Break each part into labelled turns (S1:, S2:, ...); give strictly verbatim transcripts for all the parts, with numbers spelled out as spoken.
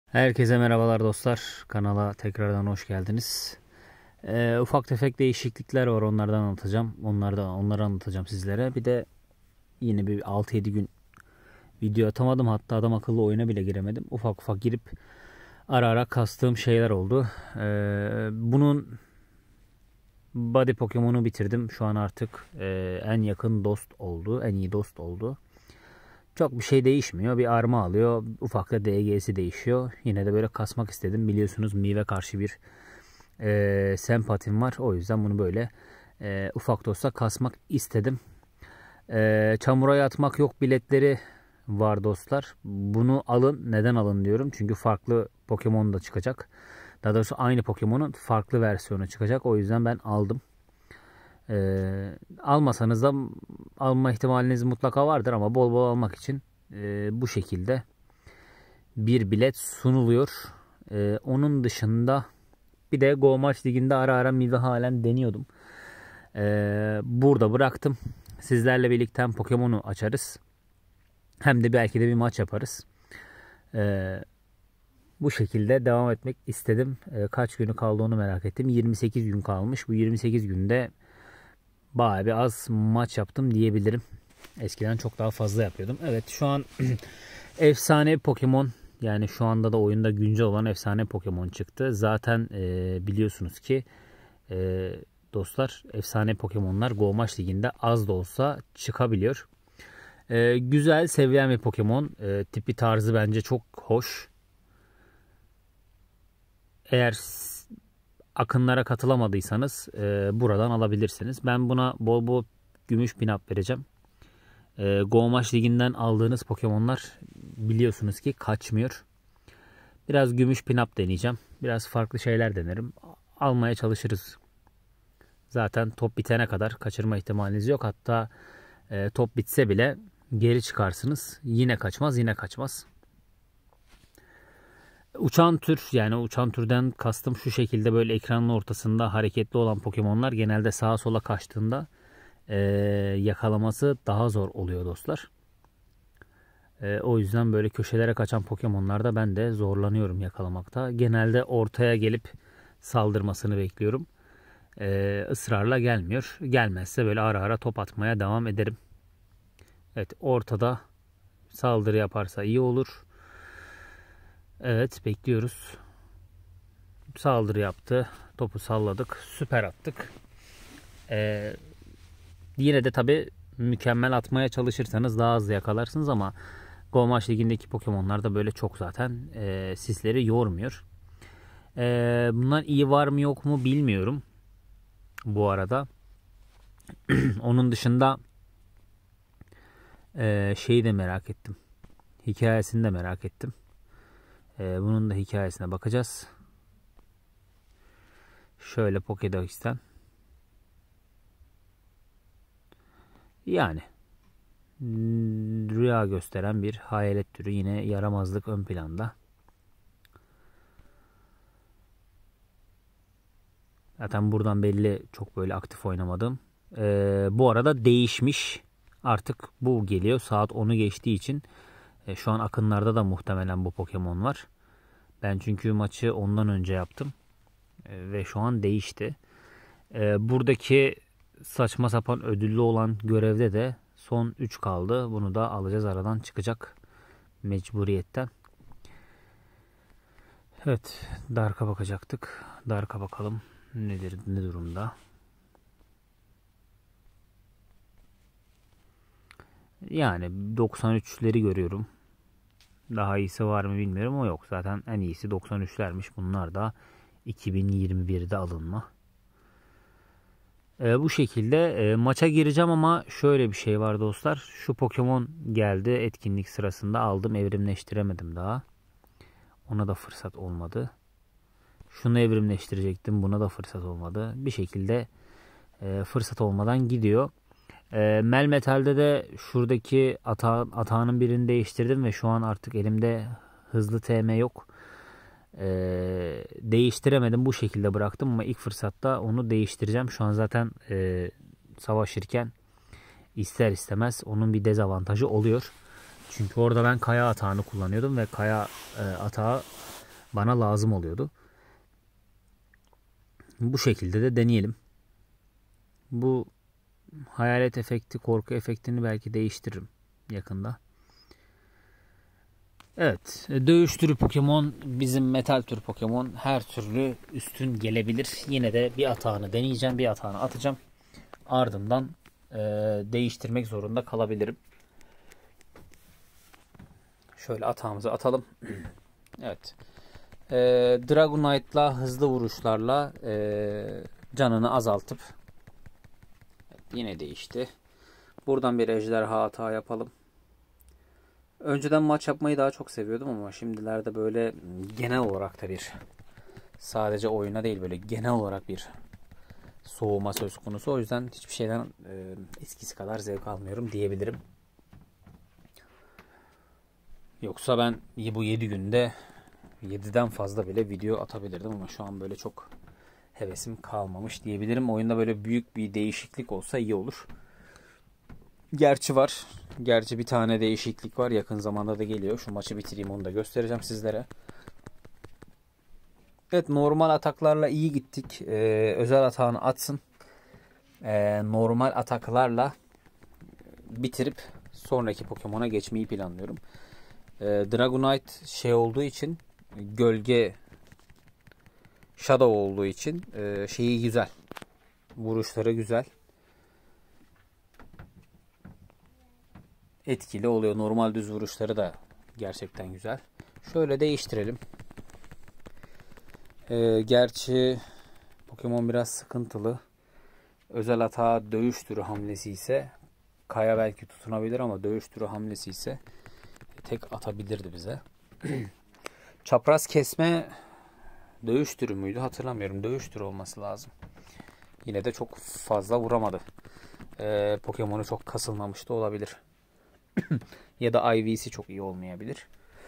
S1: Herkese merhabalar dostlar. Kanala tekrardan hoş geldiniz. Ee, ufak tefek değişiklikler var. Onlardan anlatacağım. Onlardan onları anlatacağım sizlere. Bir de yine bir altı yedi gün video atamadım. Hatta adam akıllı oyuna bile giremedim. Ufak ufak girip ara ara kastığım şeyler oldu. Ee, bunun Body Pokemon'u bitirdim. Şu an artık e, en yakın dost oldu. En iyi dost oldu. Çok bir şey değişmiyor. Bir arma alıyor. Ufak da D G'si değişiyor. Yine de böyle kasmak istedim. Biliyorsunuz Mii'ye karşı bir e, sempatim var. O yüzden bunu böyle e, ufak da olsa kasmak istedim. E, çamuraya atmak yok biletleri var dostlar. Bunu alın. Neden alın diyorum. Çünkü farklı Pokemon da çıkacak. Daha doğrusu aynı Pokemon'un farklı versiyonu çıkacak. O yüzden ben aldım. Ee, almasanız da alma ihtimaliniz mutlaka vardır ama bol bol almak için e, bu şekilde bir bilet sunuluyor. Ee, onun dışında bir de Go Match Ligi'nde ara ara Mii'de halen deniyordum. Ee, burada bıraktım. Sizlerle birlikte hem Pokemon'u açarız hem de belki de bir maç yaparız. Ee, bu şekilde devam etmek istedim. Ee, kaç günü kaldı onu merak ettim. yirmi sekiz gün kalmış. Bu yirmi sekiz günde bayağı bir az maç yaptım diyebilirim. Eskiden çok daha fazla yapıyordum. Evet, şu an efsane Pokemon, yani şu anda da oyunda güncel olan efsane Pokemon çıktı. Zaten e, biliyorsunuz ki e, dostlar, efsane Pokemon'lar Go Match Ligi'nde az da olsa çıkabiliyor. E, güzel, sevilen bir Pokemon. E, tipi tarzı bence çok hoş. Eğer akınlara katılamadıysanız e, buradan alabilirsiniz. Ben buna bol bol gümüş pinap vereceğim. E, Go Match Ligi'nden aldığınız Pokemon'lar biliyorsunuz ki kaçmıyor. Biraz gümüş pinap deneyeceğim. Biraz farklı şeyler denerim. Almaya çalışırız. Zaten top bitene kadar kaçırma ihtimaliniz yok. Hatta e, top bitse bile geri çıkarsınız. Yine kaçmaz, yine kaçmaz. Uçan tür, yani uçan türden kastım şu şekilde, böyle ekranın ortasında hareketli olan Pokemon'lar genelde sağa sola kaçtığında e, yakalaması daha zor oluyor dostlar. E, o yüzden böyle köşelere kaçan Pokemon'larda ben de zorlanıyorum yakalamakta. Genelde ortaya gelip saldırmasını bekliyorum. E, ısrarla gelmiyor. Gelmezse böyle ara ara top atmaya devam ederim. Evet, ortada saldırı yaparsa iyi olur. Evet, bekliyoruz. Saldırı yaptı. Topu salladık. Süper attık. Ee, yine de tabi mükemmel atmaya çalışırsanız daha hızlı yakalarsınız ama Go Match Ligi'ndeki Pokemon'lar da böyle çok zaten e, sizleri yormuyor. E, bundan iyi var mı yok mu bilmiyorum. Bu arada. Onun dışında e, şeyi de merak ettim. Hikayesini de merak ettim. E, bunun da hikayesine bakacağız. Şöyle Pokédex'ten. Yani rüya gösteren bir hayalet türü, yine yaramazlık ön planda. Zaten buradan belli çok böyle aktif oynamadım. Ee, bu arada değişmiş. Artık bu geliyor. Saat onu geçtiği için e, şu an akınlarda da muhtemelen bu Pokemon var. Ben çünkü maçı ondan önce yaptım. E, ve şu an değişti. E, buradaki saçma sapan ödüllü olan görevde de son üç kaldı. Bunu da alacağız, aradan çıkacak mecburiyetten. Evet, Dark'a bakacaktık. Dark'a bakalım. Nedir, ne durumda? Yani doksan üçleri görüyorum. Daha iyisi var mı bilmiyorum, o yok. Zaten en iyisi doksan üçlermiş. Bunlar da iki bin yirmi birde alınma. Ee, bu şekilde e, maça gireceğim ama şöyle bir şey var dostlar. Şu Pokemon geldi etkinlik sırasında, aldım, evrimleştiremedim daha. Ona da fırsat olmadı. Şunu evrimleştirecektim, buna da fırsat olmadı. Bir şekilde e, fırsat olmadan gidiyor. E, Melmetal'de de şuradaki ata, atağının birini değiştirdim ve şu an artık elimde hızlı T M yok. E, değiştiremedim, bu şekilde bıraktım ama ilk fırsatta onu değiştireceğim. Şu an zaten e, savaşırken ister istemez onun bir dezavantajı oluyor. Çünkü orada ben kaya atağını kullanıyordum ve kaya e, atağı bana lazım oluyordu. Bu şekilde de deneyelim. Bu hayalet efekti, korku efektini belki değiştiririm yakında. Evet, dövüş türü Pokemon, bizim metal tür Pokemon her türlü üstün gelebilir. Yine de bir atağını deneyeceğim, bir atağını atacağım. Ardından e, değiştirmek zorunda kalabilirim. Şöyle atağımızı atalım. Evet. E, Dragonite'la hızlı vuruşlarla e, canını azaltıp evet, yine değişti. Buradan bir ejderha hata yapalım. Önceden maç yapmayı daha çok seviyordum ama şimdilerde böyle genel olarak da bir sadece oyuna değil böyle genel olarak bir soğuma söz konusu. O yüzden hiçbir şeyden e, eskisi kadar zevk almıyorum diyebilirim. Yoksa ben bu yedi günde yediden fazla bile video atabilirdim ama şu an böyle çok hevesim kalmamış diyebilirim. Oyunda böyle büyük bir değişiklik olsa iyi olur. Gerçi var. Gerçi bir tane değişiklik var. Yakın zamanda da geliyor. Şu maçı bitireyim, onu da göstereceğim sizlere. Evet, normal ataklarla iyi gittik. Ee, özel atağını atsın. Ee, normal ataklarla bitirip sonraki Pokemon'a geçmeyi planlıyorum. Ee, Dragonite şey olduğu için, gölge Shadow olduğu için e, şeyi güzel. Vuruşları güzel. Etkili oluyor. Normal düz vuruşları da gerçekten güzel. Şöyle değiştirelim. Ee, gerçi Pokemon biraz sıkıntılı. Özel hata dövüş türü hamlesi ise Kaya belki tutunabilir ama dövüş türü hamlesi ise tek atabilirdi bize. Çapraz kesme dövüş türü müydü hatırlamıyorum. Dövüş türü olması lazım. Yine de çok fazla vuramadı. Ee, Pokemon'u çok kasılmamış da olabilir. Ya da I V'si çok iyi olmayabilir.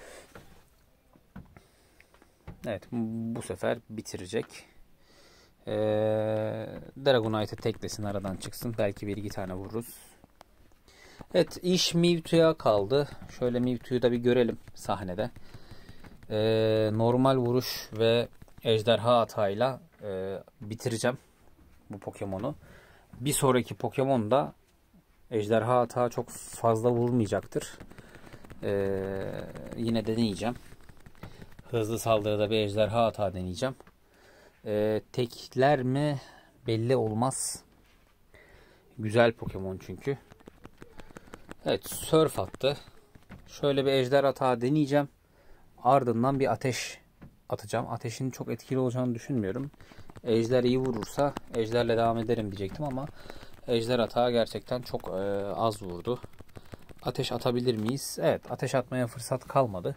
S1: Evet, bu sefer bitirecek. Ee, Dragonite'ı teklesin, aradan çıksın. Belki bir iki tane vururuz. Evet, iş Mewtwo'ya kaldı. Şöyle Mewtwo'yu da bir görelim sahnede. Ee, normal vuruş ve ejderha atağıyla e, bitireceğim bu Pokemon'u. Bir sonraki Pokemon da ejderha atağı çok fazla vurmayacaktır. Ee, yine deneyeceğim. Hızlı saldırıda bir ejderha atağı deneyeceğim. Ee, tekler mi belli olmaz. Güzel Pokemon çünkü. Evet, surf attı. Şöyle bir ejder atağı deneyeceğim. Ardından bir ateş atacağım. Ateşin çok etkili olacağını düşünmüyorum. Ejder iyi vurursa ejderle devam ederim diyecektim ama ejder atağı gerçekten çok e, az vurdu. Ateş atabilir miyiz? Evet, ateş atmaya fırsat kalmadı.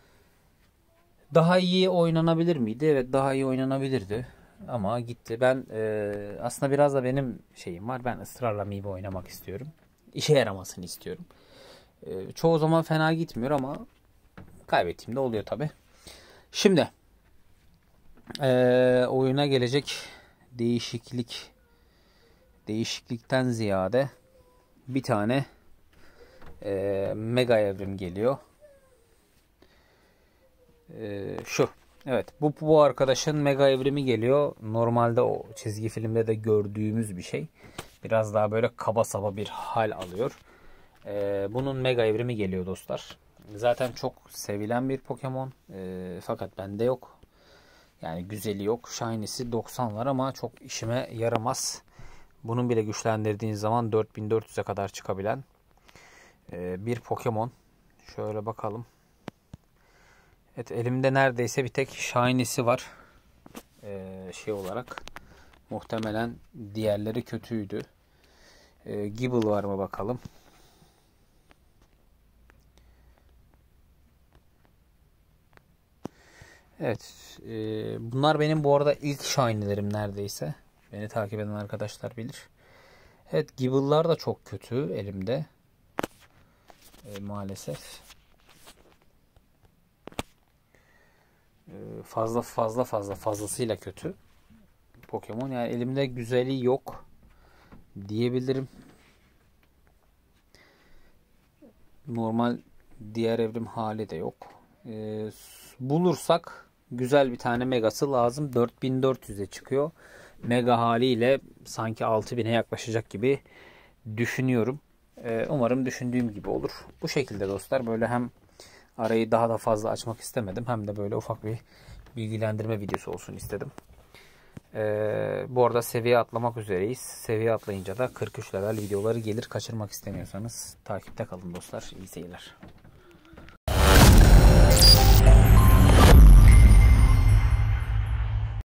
S1: Daha iyi oynanabilir miydi? Evet, daha iyi oynanabilirdi. Ama gitti. Ben e, aslında biraz da benim şeyim var. Ben ısrarla Mii'yi oynamak istiyorum. İşe yaramasını istiyorum. E, çoğu zaman fena gitmiyor ama kaybettiğimde oluyor tabi. Şimdi e, oyuna gelecek değişiklik değişiklikten ziyade bir tane e, mega evrim geliyor. E, şu. Evet, bu bu arkadaşın mega evrimi geliyor. Normalde o çizgi filmde de gördüğümüz bir şey. Biraz daha böyle kaba saba bir hal alıyor. Ee, bunun mega evrimi geliyor dostlar. Zaten çok sevilen bir Pokemon. Ee, fakat bende yok. Yani güzeli yok. Shiny'si doksan var ama çok işime yaramaz. Bunun bile güçlendirdiğiniz zaman dört bin dört yüze kadar çıkabilen ee, bir Pokemon. Şöyle bakalım. Evet, elimde neredeyse bir tek Shiny'si var. Ee, şey olarak. Muhtemelen diğerleri kötüydü. Ee, Gible var mı bakalım. Evet. E, bunlar benim bu arada ilk Shiny'lerim neredeyse. Beni takip eden arkadaşlar bilir. Evet, Gible'lar da çok kötü elimde. E, maalesef. E, fazla fazla fazla fazlasıyla kötü Pokemon. Yani elimde güzeli yok diyebilirim. Normal diğer evrim hali de yok. E, bulursak güzel bir tane megası lazım. dört bin dört yüze çıkıyor. Mega haliyle sanki altı bine yaklaşacak gibi düşünüyorum. Ee, umarım düşündüğüm gibi olur. Bu şekilde dostlar, böyle hem arayı daha da fazla açmak istemedim, hem de böyle ufak bir bilgilendirme videosu olsun istedim. Ee, bu arada seviye atlamak üzereyiz. Seviye atlayınca da kırk üç level videoları gelir. Kaçırmak istemiyorsanız takipte kalın dostlar. İyi seyirler.